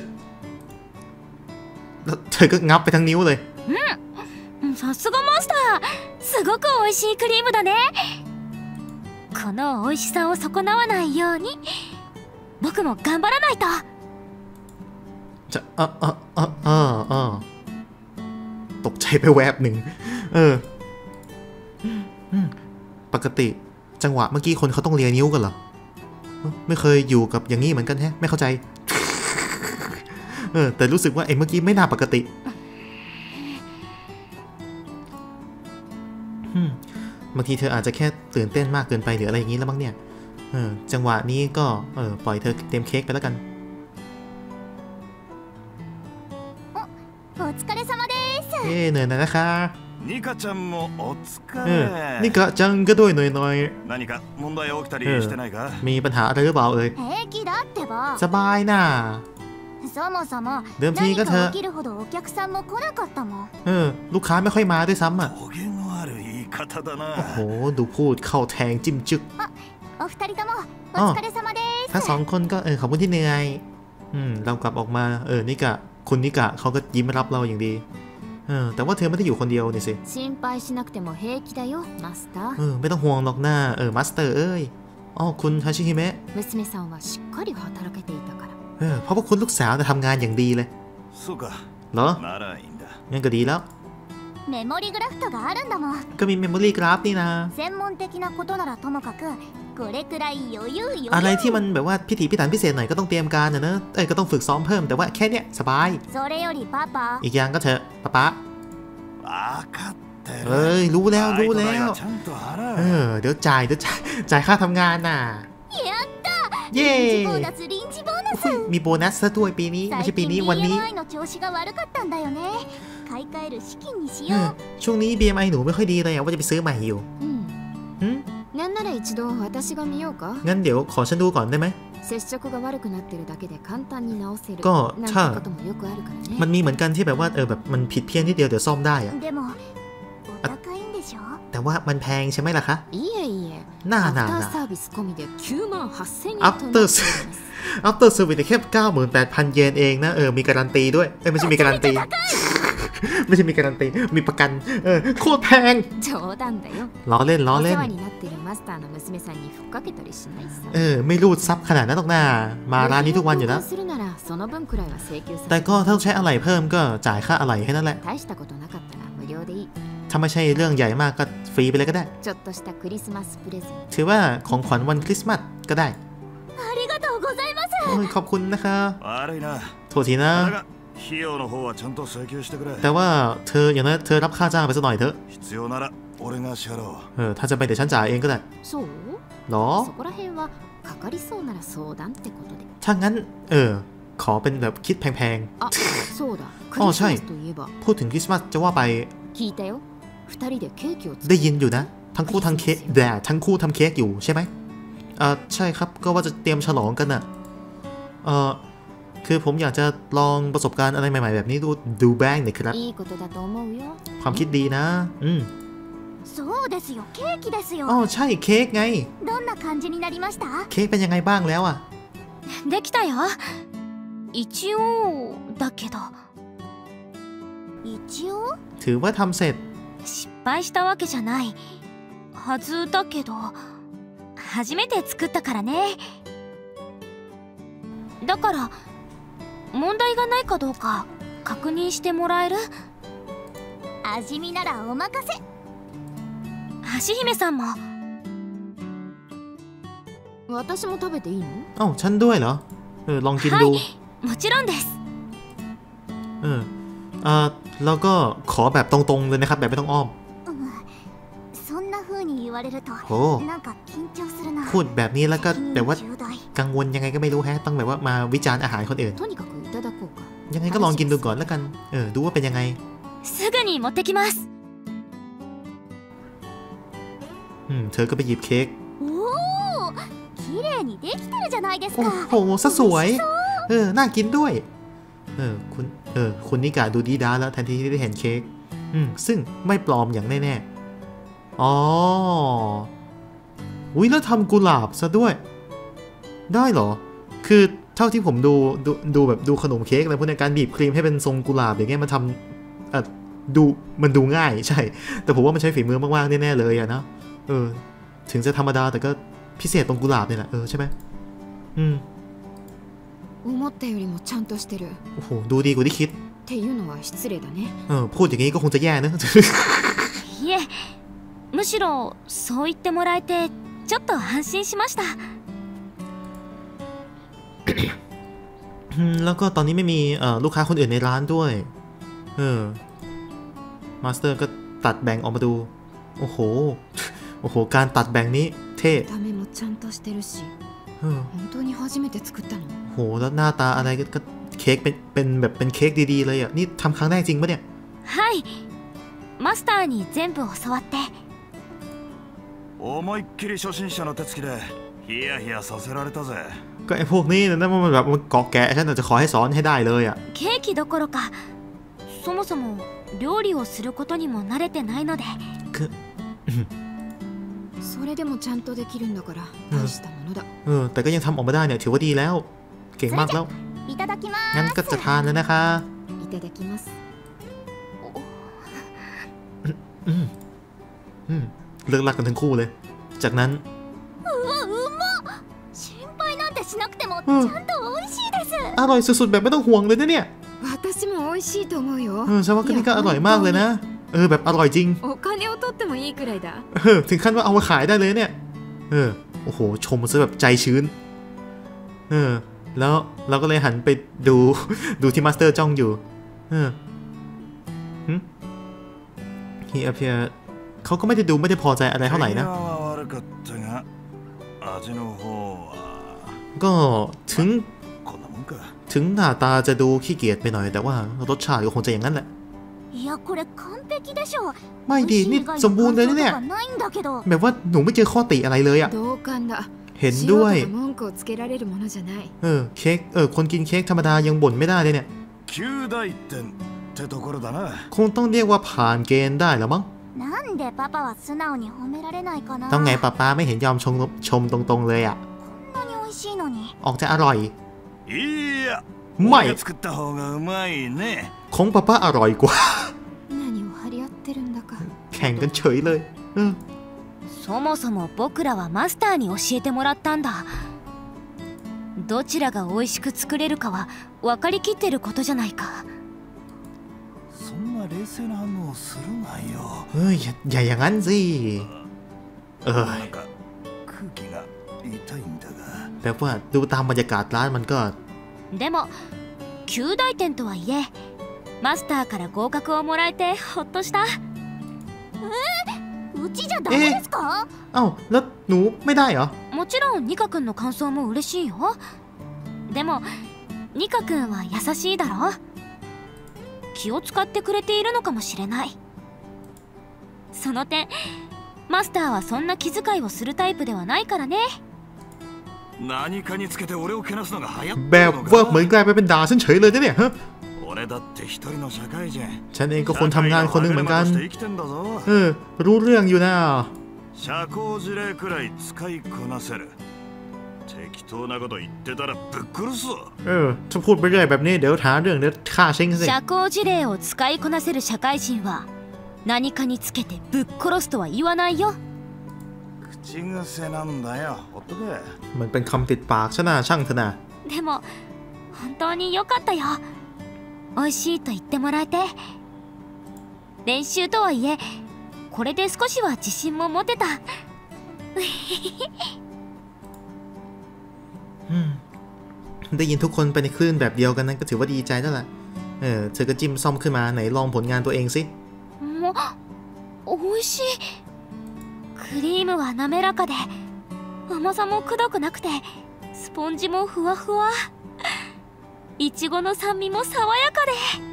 A: แล้วเธอก็งับไปทั้งนิ้วเลย
B: さすがマスターすごく美味しいクリームだねこの美味しさを損なわないように僕も頑張らないと
A: จะอ่ะอ่ะอ่ะอ่ะอ่ะตกใจไปแวบหนึ่งเออปกติจังหวะเมื่อกี้คนเขาต้องเลียนิ้วกันเหรอไม่เคยอยู่กับอย่างนี้เหมือนกันแฮะไม่เข้าใจเออแต่รู้สึกว่าไอ้เมื่อกี้ไม่น่าปกติบางทีเธออาจจะแค่ตื่นเต้นมากเกินไปหรืออะไรอย่างนี้แล้วบ้างเนี่ยเออจังหวะนี้ก็เออปล่อยเธอเต็มเค้กไปแล้วกันเอ้เหนื่อยนะนะคะ
D: นิกะจังもお疲れ
A: นิกะจังก็ด้วยหน่อย
D: ๆ何か問題起きたりしてないか
A: มีปัญหาอะไรหรือเปล่าเอ่ยสบายน่ะเดิมทีก็เธอเออลูกค้าไม่ค่อยมาด้วยซ้ำอ่ะโอ้โหดูพูดเข้าแทงจิ้มจึกอ๋อทั้งสองคนก็เออขอบคุณที่เหนื่อยอืมเรากลับออกมาเออนิกะคุณนิกะเขาก็ยิ้มรับเราอย่างดีเออแต่ว่าเธอไม่ได้อยู่คนเดียวนี่สิเออไม่ต้องห่วงหรอกหน้าเออมาสเตอร์เอ้ยอ๋อคุณฮาชิฮิเมะเออเพราะว่าคุณลูกสาวจะทำงานอย่างดีเลยเหรองั้นก็ดีแล้วก็มีเมมโมรี่กราฟนี่นะอะไรที่มันแบบว่าพิถีพิถันพิเศษหน่อยก็ต้องเตรียมการนะเนอะเอ้ยก็ต้องฝึกซ้อมเพิ่มแต่ว่าแค่เนี้ยสบายอีกอย่างก็เถอะป๊าป๊าเอ้ยรู้แล้วรู้แล้วเออเดี๋ยวจ่ายเดี๋ยวจ่ายจ่ายค่าทำงานน่ะเย้มีโบนัสซะด้วยปีนี้ไม่ใช่ปีนี้วันนี้ช่วงนี้ บี เอ็ม ไอ หนูไม่ค่อยดีเลยว่าจะไปซื้อใหม่อยู่
E: なんなら一度私が見ようか。
A: งั้นเดี๋ยวขอฉันดูก่อนได้ไหม
E: 接触が悪くなってるだけで簡単に直せる
A: ก็ถ้า
E: มั
A: นมีเหมือนกันที่แบบว่าเออแบบมันผิดเพี้ยนนิดเดียวเดี๋ยวซ่อมได้อะแต่ว่ามันแพงใช่ไหมล่ะคะน่าหนานะ after after service แค่ เก้าหมื่นแปดพัน เยนเองนะเออมีการันตีด้วยเออไม่ใช่มีการันตีไม่ใช่มีการันตีมีประกันเออโคตรแพงล้อเล่นล้อเล่นเออไม่รูดซับขนาดนั้นหรอกนะมาร้านนี้ทุกวันอยู่แล้วแต่ก็ถ้าใช้อะไรเพิ่มก็จ่ายค่าอะไรให้นั่นแหละถ้าไม่ใช่เรื่องใหญ่มากก็ฟรีไปเลยก็ได้ถือว่าของขวัญวันคริสต์มาสก็ได้ขอบคุณนะคะโทษทีนะแต่ว่าเธออย่างนั้นเธอรับค่าจ้างไปสักหน่อยเถอะเออถ้าจะไปเดี๋ยวฉันจ่ายเองก็ได้หรอถ้างั้นเออขอเป็นแบบคิดแพงๆอ๋อใช่พูดถึงคริสต์มาสจะว่าไปได้ยินอยู่นะทั้งคู่ทำเค้กแต่ทั้งคู่ทำเค้กอยู่ใช่ไหมเออใช่ครับก็ว่าจะเตรียมฉลองกันน่ะเออคือผมอยากจะลองประสบการณ์อะไรใหม่ๆแบบนี้ดูดูบ้างหน่อยครับความคิดดีนะอืมอ๋อใช่เค้กไงเค้กเป็นยังไงบ้างแล้วอ่ะ
B: できたよ一応だけど
A: 一応ถือว่าทำเสร็จ
B: 失敗したわけじゃないはずだけど初めて作ったからねだから問題がないかどうか確認してもらえる味見ならお任せ橋姫さんも
E: 私も食べていいの
A: อ้าวฉันด้วยเหรอเออลองกินดู
B: もちろんです
A: เอออ่าแล้วก็ขอแบบตรงๆเลยนะครับแบบไม่ต้องอ้อมโอ้พูดแบบนี้แล้วก็แบบว่ากังวลยังไงก็ไม่รู้แฮะต้องแบบว่ามาวิจารณ์อาหารคนอื่นยังไงก็ลองกินดูก่อนแล้วกันเออดูว่าเป็นยังไงอืมเธอก็ไปหยิบเค้กโอ้โหซะสวยเออน่ากินด้วยเออคุณเออคุณนิกาดูดีด้าแล้วทันทีที่ได้เห็นเค้กอืมซึ่งไม่ปลอมอย่างแน่ๆอ๋ออุ้ยแล้วทำกุหลาบซะด้วยได้เหรอคือเท่าที่ผมดูดูดูแบบดูขนมเค้กอะไรพวกนี้การบีบครีมให้เป็นทรงกุหลาบอย่างเงี้ยมันทำอ่ะดูมันดูง่ายใช่แต่ผมว่ามันใช้ฝีมือมากๆแน่ๆเลยอะนะเออถึงจะธรรมดาแต่ก็พิเศษตรงกุหลาบเนี่ยแหละเออใช่ไหมอืมโอ้โหดูดีกว่าที่คิดเออพูดอย่างนี้ก็คงจะแย่นะ
B: いえむしろそう言ってもらえてちょっと安心しました
A: แล้วก็ตอนนี้ไม่มีลูกค้าคนอื่นในร้านด้วยเออมาสเตอร์ก็ตัดแบ่งออกมาดูโอ้โหโอ้โหการตัดแบ่งนี้เท่โหแล้วหน้าตาอะไรก็เค้กเป็นเป็นแบบเป็นเค้กดีๆเลยอ่ะนี่ทำครั้งแรกจริงปะเนี่ย
B: はいマスターに全部教わって
D: 思いっきり初心者の手つきでヒヤヒヤさせられたぜ
A: ก็ไอ้พวกนี้นะมันแบบมันเกาะแกะฉันจะขอให้สอนให้ได้เลยอ่ะ
B: ケーキどころかそもそも料理をすることにも慣れてないので
A: คือ
E: それでもちゃんとできるんだから大したものだ
A: เออแต่ก็ยังทำออกมาได้เนี่ยถือว่าดีแล้วเก่งมากแล้วงั้นก็จะทานแล้วนะคะ
E: いただきます
A: อืมอืมเลิกรักกันทั้งคู่เลยจากนั้นอร่อยสุดๆแบบไม่ต้องห่วงเลยนะเนี่ย
E: 私も美味しいと思うよ
A: เออฉันว่าก็นี่ก็อร่อยมากเลยนะเออแบบอร่อยจริง
E: お金を取ってもいいくらいだ
A: เออถึงขั้นว่าเอามาขายได้เลยเนี่ยเออโอ้โหชมมันซะแบบใจชื้นเออแล้วเราก็เลยหันไปดูดูที่มาสเตอร์จ้องอยู่เออหึฮีอาเพียเขาก็ไม่ได้ดูไม่ได้พอใจอะไรเท่าไหร่นะก็ถึงถึงหน้าตาจะดูขี้เกียจไปหน่อยแต่ว่ารสชาติก็คงจะอย่างนั้นแหละไม่ดีนี่สมบูรณ์เลยนะเนี่ยแบบว่าหนูไม่เจอข้อติอะไรเลยอะเห็นด้วยเออเค้กเออคนกินเค้กธรรมดายังบ่นไม่ได้เลยเนี่ยคงต้องเรียกว่าผ่านเกณฑ์ได้แล้วมั้งต้องไงป้าป้าไม่เห็นยอมชมชมตรงๆเลยอะออกจะอร่อยไม่ของป้าป้าอร่อยกว่าแข่งกันเฉยเลย
C: そもそも僕らはマスターに教えてもらったんだ。どちらが美味しく作れるかは分かりきってることじゃないか。
D: そんな冷静な反応をするなよ。
A: เฮ้ยอย่าอย่างนั้นสิเออ
D: 空気が痛いんだが
A: แบบว่าดูตามบรรยากาศร้านมันก็
C: でもきゅう大点とはいえマスターから合格をもらえてほっとした。うちじゃダメですか？
A: เอ้าแล้วหนูไม่ได้เหรอ？
C: もちろんニカ君の感想も嬉しいよ。でもニカ君は優しいだろ？気を使ってくれているのかもしれない。その点マスターはそんな気遣いをするタイプではないからね。
D: 何かにつけて俺をけなすのが流行ってるのか？
A: แบบว่าเหมือนกลายไปเป็นด่าฉันเฉยเลยนะเนี่ยฮะฉันเองก็คนทำงานคนหนึ่งเหมือนกันเออรู้เรื่องอยู่นะเออถ้าพูดไปเรื่อยแบบนี้เดี๋ยวหาเรื่องเดี๋ยวฆ่าเช่งสิ
C: 社交辞令を使いこなせる社会人は何かにつけてぶっ殺すとは言わないよ。
A: มันเป็นคำติดปากฉันนะช่างเถอะนะ
C: でも本当に良かったよ。美味しいと言ってもらえて。練習とはいえこれで少しは自信も持てた。
A: ได้ยินทุกคนไปในคลื่นแบบเดียวกันนั้นก็ถือว่าดีใจแล้วล่ะเออเธอก็จิ้มซ่อมขึ้นมาไหนลองผลงานตัวเองสิ
C: おいしい。クリームは滑らかで甘さもくどくなくてスポンジもふわふわ。いちごの酸味も爽やかで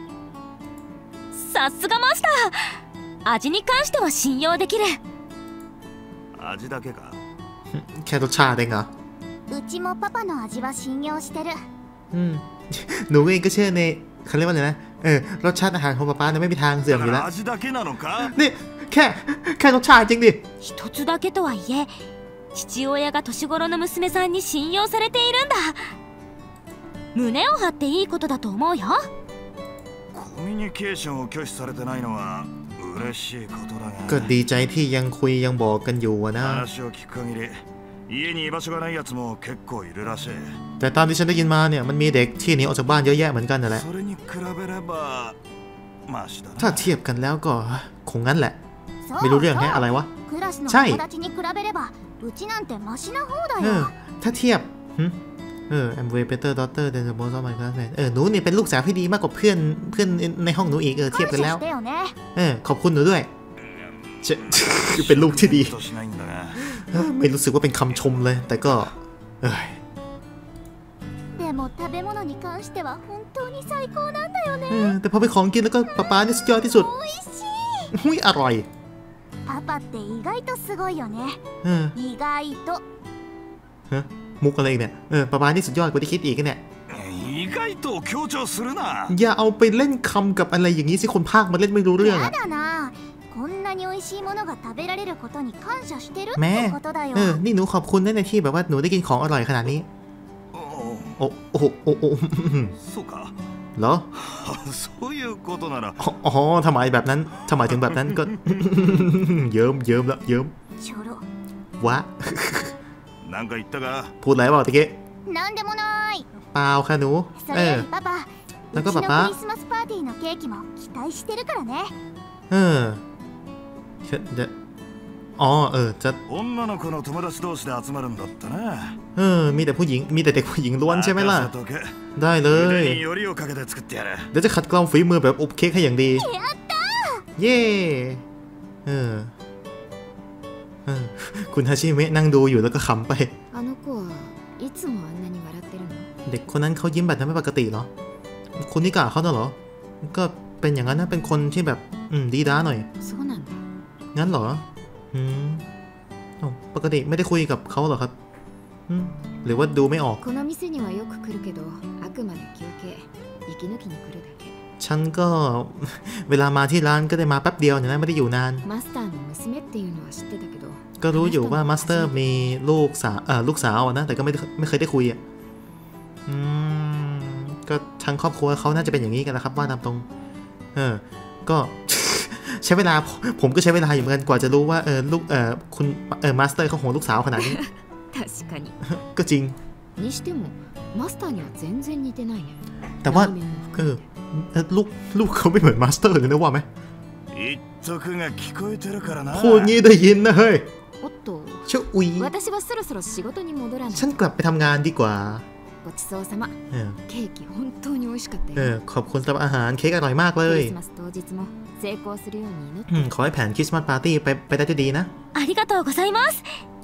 C: さすがマスター。味に関しては信用できる。
D: 味だけか？
A: แค่รสชาติเองเหรอ？
B: うちもパパの味は信用してる。
A: อืมหนูเองก็เชื่อในเขาเรียกว่าอะไรนะเออรสชาติอาหารของป้าป้าเนี่ยไม่มีทางเสื่อมอยู่แล้วนี่แค่แค่รสชาติจริงดิ
C: 一つだけとはいえ父親が年頃の娘さんに信用されているんだ。胸を張っていいことだと思うよ。
D: コミュニケーションを拒否されてないのは嬉しいことだが。
A: ก็ดีใจที่ยังคุยยังบอกกันอยู่นะ
D: 話を聞く限り家に居場所がないやつも結構いるらしい。
A: แต่ตามที่ฉันได้ยินมาเนี่ยมันมีเด็กที่หนีออกจากบ้านเยอะแยะเหมือนกันนั่นแหละถ้าเทียบกันแล้วก็คงงั้นแหละไม่รู้เรื่องแค่อะไรวะใช่เออถ้าเทียบเออ I'm way better daughter than the most of my classmates เออหนูเนี่ยเป็นลูกสาวที่ดีมากกว่าเพื่อนเพื่อนในห้องหนูอีกเออเทียบกันแล้วเออขอบคุณหนูด้วยจะเป็นลูกที่ดีไม่รู้สึกว่าเป็นคำชมเลยแต่ก็เออแต่พอไปของกินแล้วก็ป๊าป๊านี่สุดยอดที่สุดหุ้ยอร่อยเออฮะมุกอะไรเนี่ยเออป๊าป๊านี่สุดยอดกว่าที่คิดอีกเนี่ยอย่าเอาไปเล่นคำกับอะไรอย่างนี้สิคนภาคมันเล่นไม่รู้เรื่องอะแม่เออนี่หนูขอบคุณนะในที่แบบว่าหนูได้กินของอร่อยขนาดนี้โอ้โอ้โอ้โอ้เหรออ๋อทำไมแบบนั้นทำไมถึงแบบนั้นก็เยิ้มเยิ้มแล้วเยิ้มวะพูดอะไรบอกตะกี้เปล่าค่ะหนูเออแล้วก็ป๊าป๊าเออจะอ๋อเออจะเออมีแต่ผู้หญิงมีแต่เด็กผู้หญิงล้วนใช่ไหมล่ะได้เลยเดี๋ยวจะขัดเกลาฝีมือแบบอบเค้กให้อย่างดีเย่เออเออคุณฮาชิเมะนั่งดูอยู่แล้วก็ขำไปเด็กคนนั้นเขายิ้มแบบนั้นไม่ปกติเหรอคุณนิกะเขาน่ะเหรอก็เป็นอย่างนั้นนะเป็นคนที่แบบอืมดีด้าหน่อยงั้นเหรออืมปกติไม่ได้คุยกับเขาหรอครับหรือว่าดูไม่ออกฉันก็เวลามาที่ร้านก็ได้มาแป๊บเดียวนะไม่ได้อยู่นานก็รู้อยู่ว่ามาสเตอร์มีลูกสาวเอ่อลูกสาวนะแต่ก็ไม่ไม่เคยได้คุยอ่ะอืมก็ทั้งครอบครัวเขาน่าจะเป็นอย่างนี้กันนะครับว่าตามตรงเออก็ใช้เวลาผมก็ใช้เวลาอยู่เหมือนกันกว่าจะรู้ว่าเออลูกเออคุณเออมาสเตอร์เขาห่วงลูกสาวขนาดนี้ก็จริงแต่ว่าเออลูกลูกเขาไม่เหมือนมาสเตอร์เลยนะว่าไหมพูดงี้ได้ยินนะเฮ้ยช่วยอุ้ยฉันกลับไปทำงานดีกว่าเออขอบคุณสำหรับอาหารเค้กอร่อยมากเลยขอให้แผนคริสต์มาสปาร์ตี้ไปไปได้ดีนะ
C: ありがとうございます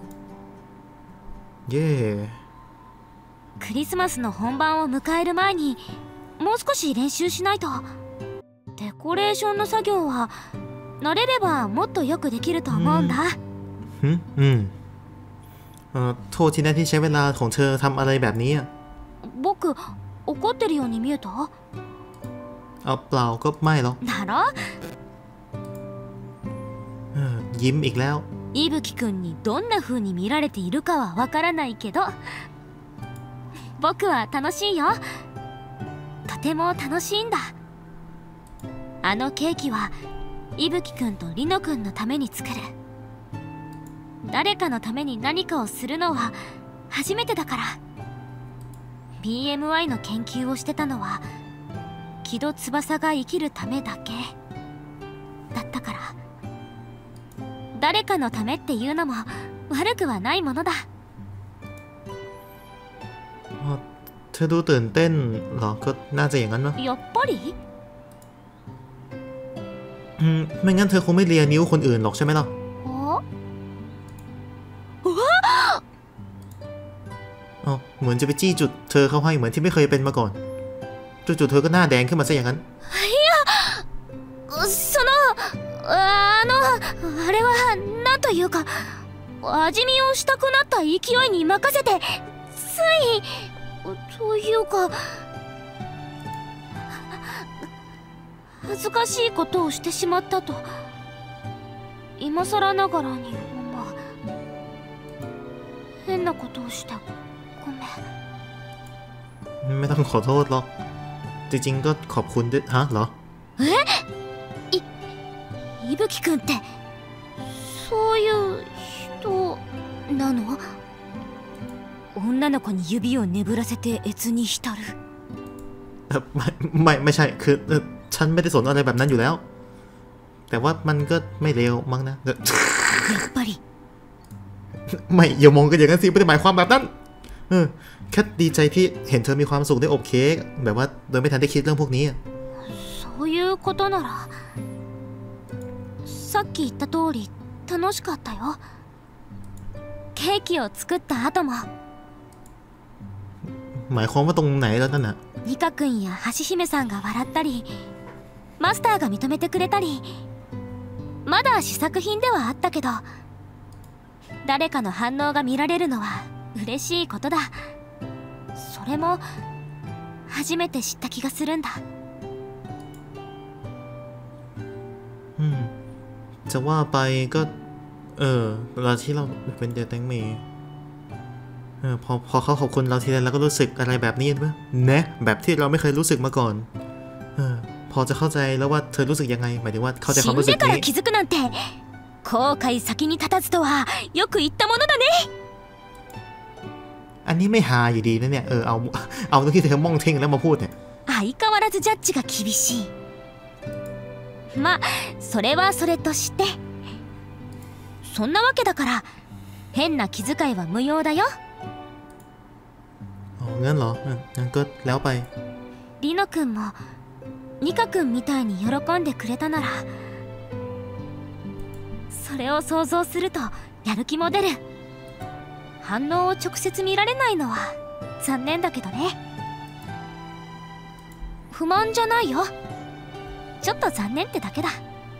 A: เย่
C: クリスマスの本番を迎える前にもう少し練習しないとデコレーションの作業は慣れればもっとよくできると思うんだ
A: อืมอืมเอ่อโทษทีนะที่ใช้เวลาของเธอทำอะไรแบบนี้
C: 僕怒ってるように見えた
A: เอาเปล่าก็ไม่หรอก
C: だろ
A: ยิ้มอีกแล้ว
C: 伊吹くんにどんな風に見られているかはわからないけど僕は楽しいよとても楽しいんだあのケーキは伊吹くんとリノくんのために作る誰かのために何かをするのは初めてだから ビーエムアイ の研究をしてたのは木戸翼が生きるためだけだったから誰かのためっていうのも悪くはないものだ
A: เธอดูตื่นเต้นเหรอก็น่าจะอย่างนั้นเนาะ
C: やっぱり
A: อืมไม่งั้นเธอคงไม่เลียนิ้วคนอื่นหรอกใช่ไหมล่ะอ๋อเหมือนจะไปจี้จุดเธอเข้าให้เหมือนที่ไม่เคยเป็นมาก่อนจุดๆเธอก็หน้าแดงขึ้นมาซะอย่างนั้น
C: いやそのあのあれはなんというか味見をしたくなった勢いに任せてついというか恥ずかしいことをしてしまったと今更ながらに思う変なことをしてごめ
A: んไม่ต้องขอโทษหรอกจริงๆก็ขอบคุณด้วยฮะเหรอ
C: えい伊吹くんってそういう人なの女の子に指を眠らせて悦に浸る
A: ไม่ไม่ไม่ใช่คือฉันไม่ได้สนอะไรแบบนั้นอยู่แล้วแต่ว่ามันก็ไม่เลวมั้งนะ
C: やっぱり
A: ไม่อย่ามองกันอย่างนั้นสิไม่ได้หมายความแบบนั้นเออแค่ดีใจที่เห็นเธอมีความสุขได้อบเค้กแบบว่าโดยไม่ทันได้คิดเรื่องพวกนี้
C: そういうことならさっき言った通り楽しかったよケーキを作った後も
A: หมายความว่าตรงไหนแล้วนั่นน่ะ
C: ニカ君や橋姫さんが笑ったりマスターが認めてくれたりまだ試作品ではあったけど誰かの反応が見られるのは嬉しいことだそれも初めて知った気がするんだ
A: อืมจะว่าไปก็เออเวลาที่เราเป็นเดทแตงเมย์เออพอพอเขาขอบคุณเราทีไรเราก็รู้สึกอะไรแบบนี้มั้ยนะแบบที่เราไม่เคยรู้สึกมาก่อนเออพอจะเข้าใจแล้วว่าเธอรู้สึกยังไงหมายถึงว่าเข้าใจความรู้สึกนี้
C: 気づくなんて後悔先に立たずとはよく言ったものだね
A: อันนี้ไม่ฮาอยู่ดีนะเนี่ยเออเอาเอาตรงที่เธอมองเท่งแล้วมาพูดเนี่ย
C: 相変わらずジャッジが厳しいまあそれはそれとしてそんなわけだから変な気遣いは無用だよ
A: อ๋องั้นเหรองั้นก็แล้วไป
C: リノ君もニカ君みたいに喜んでくれたならそれを想像するとやる気も出る反応を直接見られないのは残念だけどね不満じゃないよちょっと残念ってだけだ。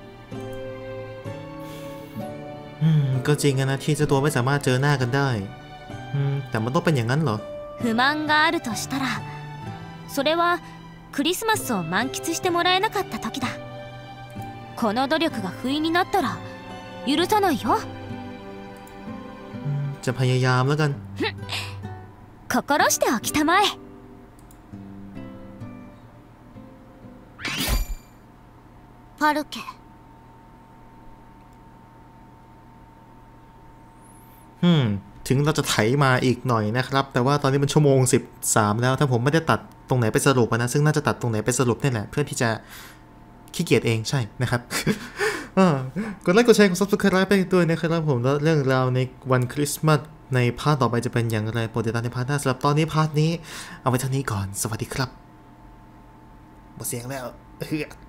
A: อืมก็จริงนะที่เจ้าตัวไม่สามารถเจอหน้ากันได้อืมแต่มันต้องเป็นอย่างนั้นเหรอ
C: 不満があるとしたらそれはクリスマスを満喫してもらえなかった時だ。この努力が不意になったら許さないよ。
A: จะพยายามแล้วกัน
C: 心しておきたまえ。
B: パルケ
A: อืมถึงเราจะไถมาอีกหน่อยนะครับแต่ว่าตอนนี้มันชั่วโมงสิบสามแล้วถ้าผมไม่ได้ตัดตรงไหนไปสรุปนะซึ่งน่าจะตัดตรงไหนไปสรุปนี่แหละเพื่อที่จะขี้เกียจเองใช่นะครับ กดไลค์กดแชร์กด ซับสไครบ์ ไปด้วยนะครับผมแล้วเรื่องราวในวันคริสต์มาสในพาร์ทต่อไปจะเป็นอย่างไรโปรดติดตามในพาร์ทหน้าสำหรับตอนนี้พาร์ทนี้เอาไว้เท่านี้ก่อนสวัสดีครับหมดเสียงแล้ว